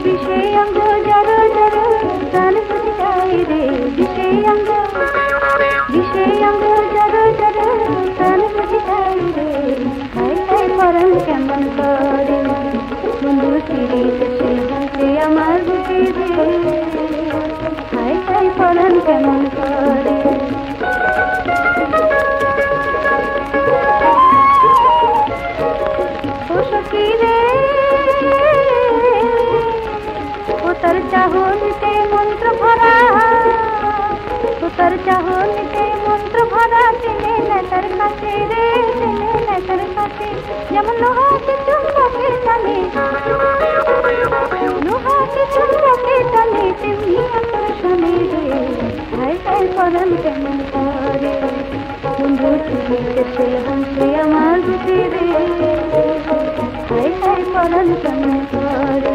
বিষয়ঙ্গ জর জর প্রাণ বুঝাই রে বিষয়ঙ্গ জর জর প্রাণ বুঝাই রে হাই হাই পরাণ কেমন করে বন্ধু ফিরিতে সে হাসে আমার বুকে রে হাই হাই পরাণ কেমন করে ও সখী রে ও তার চাহনিতে মন্ত্র ভরা ও তার চাহনিতে মন্ত্র ভরা টেনে নেয় তার কাছে রে টেনে নেয় তার কাছে যেমন লোহাকে চুম্বকে টানে লোহাকে চুম্বকে টানে তেমনি আকর্ষণে রে হাই হাই পরাণ কেমন করে বন্ধু ফিরিতে সে হাসে আমার বুকে রে হাই হাই পরাণ কেমন করে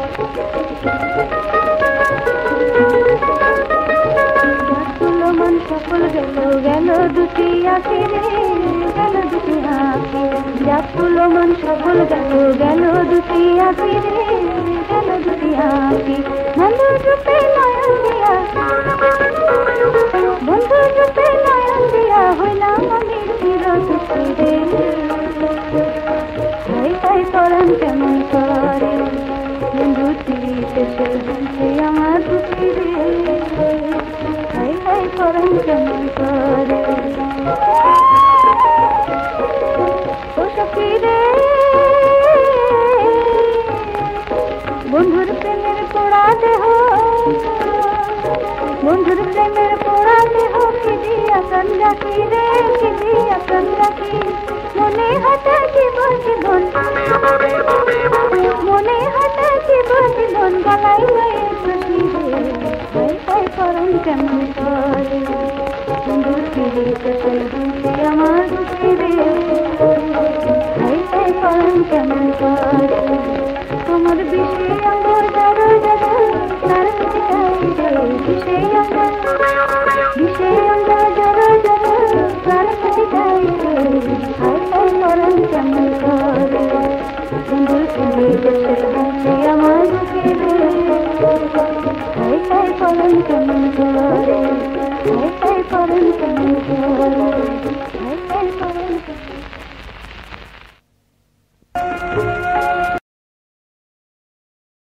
মন সফল গেল গেল দুটি আঁখি রে গেল দুটি আঁখি যাকুল মন সফল গেল গেল দুটি আঁখি রে গেল দুটি আঁখি বন্ধু রূপে নয়ন দিয়া বন্ধু রূপে নয়ন দিয়া হইলাম আমি চির দুঃখী রে হাই হাই পরাণ কেমন করে বন্ধু ফিরিতে সে হাসে আমার বুকে রে হাই হাই পরাণ কেমন করে ও সখী রে বন্ধুর প্রেমের পোড়া দেহ বন্ধুর প্রেমের পোড়া দেহ কি দিয়া প্রাণ রাখি রে কি দিয়া প্রাণ রাখি মনে হাতে জীবন জীবন মনে হাতে জীবন জীবন গলায় হয়ে খুশি রে হাই হাই পরাণ কেমন করে বন্ধু ফিরিতে সে হাসে আমার বুকে রে হাই হাই পরাণ কেমন করে তোমার বিষয়ঙ্গ জর জর তার বুঝাই রে বিষয়ঙ্গ জর জর তার বুঝাই রে হাই হাই পরাণ কেমন করে বন্ধু ফিরিতে সে হাসে আমার বুকে রে হাই হাই পরাণ কেমন করে হাই হাই পরাণ কেমন করে